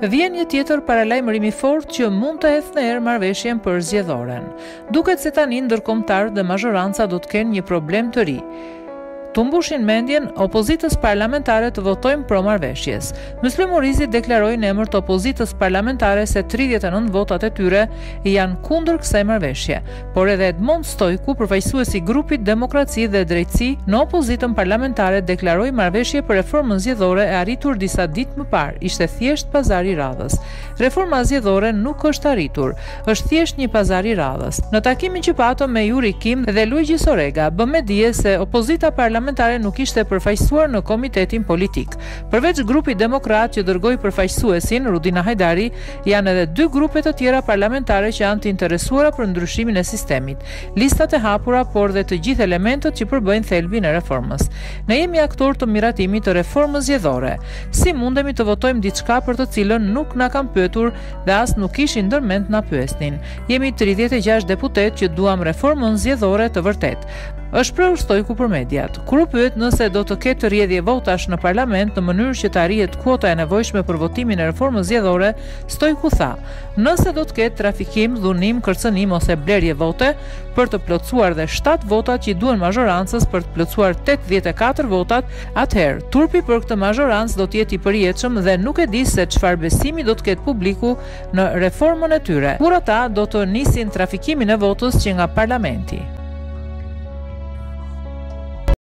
Vjen një tjetër paralajmërim i fortë që mund të ecë në erë marrëveshjen për zgjedhoren. Duket se tani ndërkombëtarët dhe mazhoranca do të kenë një problem të ri. Të mbushin mendjen opozitës parlamentare të votojnë pro marrëveshjes. Myslim Murizi deklaroi në emër të opozitës parlamentare se 39 votat e tyre janë kundër kësaj marrëveshje, por edhe Edmond Stojku, përfaqësuesi i grupit Demokraci dhe Drejtësi në opozitën parlamentare, deklaroi marrëveshje për reformën zgjedhore e arritur disa ditë më parë, ishte thjesht pazari i radhës. Reforma zgjedhore nuk është arritur, është thjesht një pazar i radhës. Në takimin që patëm me Yuri Kim dhe Luigi Sorega, bëm me dije se opozita parlamentare nuk ishte përfaqësuar në komitetin politik. Përveç grupi demokrat që dërgoi përfaqësuesin, Rudina Hajdari, janë edhe dy grupe të tjera parlamentare që janë të interesuara për ndryshimin e sistemit. Listat e hapura, por dhe të gjithë elementët që përbëjnë thelbin e reformës. Ne jemi aktor të miratimit të reformës zgjedhore. Si mundemi të votojmë diçka për të cilën nuk na kanë pyetur dhe as nuk kishin ndërmend na pyesnin. Jemi 36 deputet që duam reformën zgjedhore të vërtet. Është prehur Stojku për mediat. Kur u pyet nëse do të ketë rrjedhje votash në parlament në mënyrë që të arrihet kuota e nevojshme për votimin e reformës zgjedhore, Stojku tha: "Nëse do të ketë trafikim, dhunim, kërcënim ose blerje vote për të plotësuar dhe 7 votat që duhen mazhorancës për të plotësuar 84 votat, atëherë turpi për këtë mazhorancë do të jetë i përjetshëm dhe nuk e di se çfarë besimi do të ketë publiku në reformën e tyre, kur ata do të nisin trafikimin e votës që nga parlamenti."